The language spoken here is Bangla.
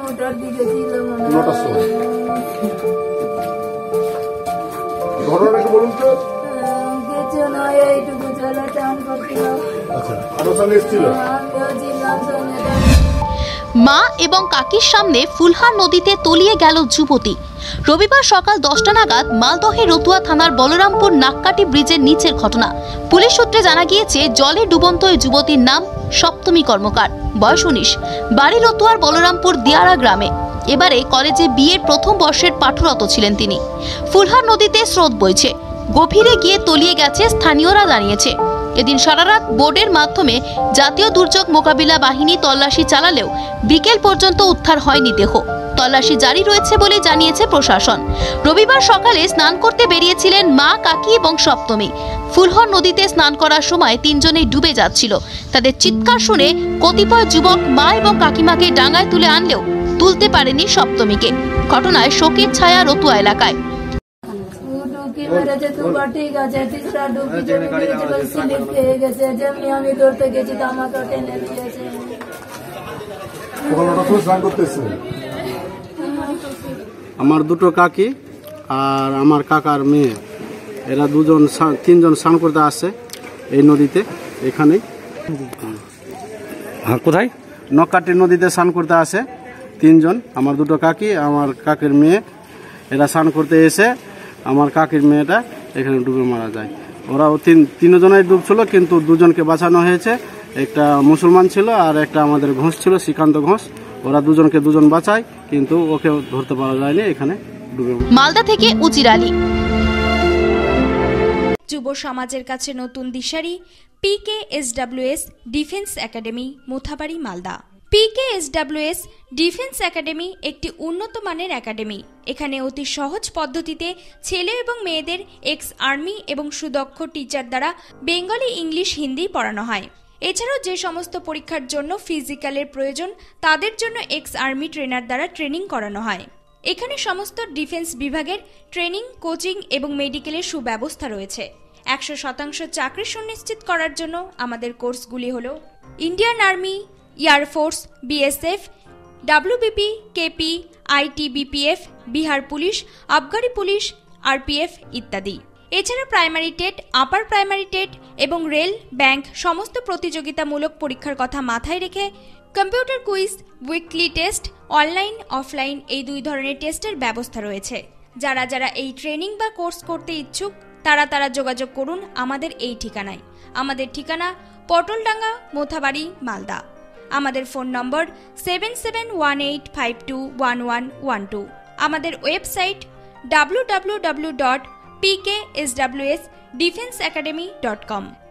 9টার দিকে ছিল মনে হয়। 9টার সময়। ঘটনাটা একটু বলুন তো। কিছু নয়, এইটুকু চলে চান করছিলাম। আচ্ছা, আরো সঙ্গে এসেছিল? আমিও ছিলাম সঙ্গে। মা এবং কাকির সামনে ফুলহার নদীতে তলিয়ে গেল যুবতী। রবিবার সকাল 10টা নাগাদ মালদহের রতুয়া থানার বলরামপুর নাককাটি ব্রিজের নিচের ঘটনা। পুলিশ সূত্রে জানা গিয়েছে, জলে ডুবন্ত ওই যুবতীর নাম সপ্তমী কর্মকার, বয়স 19, বাড়ি রতুয়ার বলরামপুর দিয়ারা গ্রামে। এবারে কলেজে বিএর প্রথম বর্ষের পাঠরত ছিলেন তিনি। ফুলহার নদীতে স্রোত বইছে, গভীরে গিয়ে তলিয়ে গেছে স্থানীয়রা জানিয়েছে। এদিন সারারাত বোর্ডের মাধ্যমে জাতীয় দুর্যোগ মোকাবিলা বাহিনী তল্লাশি চালালেও বিকেল পর্যন্ত উদ্ধার হয়নি দেহ। তল্লাশি জারি রয়েছে বলে জানিয়েছে প্রশাসন। রবিবার সকালে স্নান করতে বেরিয়েছিলেন মা, কাকি এবং সপ্তমী। ফুলহর নদীতে স্নান করার সময় তিনজনেই ডুবে যাচ্ছিল। তাদের চিৎকার শুনে কতিপয় যুবক মা এবং কাকিমাকে ডাঙায় তুলে আনলেও তুলতে পারেনি সপ্তমীকে। ঘটনায় শোকের ছায়া রতুয়া এলাকায়। ঠিক আছে, তিস্তা ডুবি জমি গিয়েছিল, স্লিপ খেয়ে গেছে। যেমনি আমি ধরতে গেছি তো আমাকে টেনে দিয়েছে। আমার দুটো কাকি আর আমার কাকার মেয়ে, এরা তিনজন স্নান করতে আসছে এই নদীতে। এখানেই কোথায়? নকাটি নদীতে স্নান করতে আসে তিনজন, আমার দুটো কাকি, আমার কাকির মেয়ে। এরা স্নান করতে এসে আমার কাকির মেয়েটা এখানে ডুবে মারা যায়। ওরাও তিনজনেই ডুবছিল, কিন্তু দুজনকে বাঁচানো হয়েছে। একটা মুসলমান ছিল আর একটা আমাদের ঘোষ ছিল, শ্রীকান্ত ঘোষ। ওরা দুজন বাঁচায়, কিন্তু ওকে ধরতে পারা যায়নি, এখানে ডুবে। মালদা থেকে উজির আলী। যুব সমাজের কাছে নতুন দিশারি PKSWS defence academy, Mothabari, Malda. PKSWS defence academy একটি উন্নত মানের একাডেমি। এখানে অতি সহজ পদ্ধতিতে ছেলে এবং মেয়েদের এক্স আর্মি এবং সুদক্ষ টিচার দ্বারা বেঙ্গলি, ইংলিশ, হিন্দি পড়ানো হয়। এছাড়াও যে সমস্ত পরীক্ষার জন্য ফিজিক্যালের প্রয়োজন, তাদের জন্য এক্স আর্মি ট্রেনার দ্বারা ট্রেনিং করানো হয়। এখানে সমস্ত ডিফেন্স বিভাগের ট্রেনিং, কোচিং এবং মেডিকেলের সুব্যবস্থা রয়েছে। 100% চাকরি সুনিশ্চিত করার জন্য আমাদের কোর্সগুলি হল Indian army, air force, BSF, WBP, KP, ITBPF, Bihar police, আবগারি পুলিশ, RPF ইত্যাদি। এছাড়া primary TET, upper primary TET এবং রেল, ব্যাংক সমস্ত প্রতিযোগিতামূলক পরীক্ষার কথা মাথায় রেখে computer quiz, weekly test, online, offline এই 2 ধরনের টেস্টের ব্যবস্থা রয়েছে। যারা এই ট্রেনিং বা কোর্স করতে ইচ্ছুক তারা যোগাযোগ করুন আমাদের এই ঠিকানায়। আমাদের ঠিকানা পটলডাঙ্গা, মোথাবাড়ি, মালদা। আমাদের ফোন নম্বর 7718521112। আমাদের ওয়েবসাইট www.pkswsdefenseacademy.com।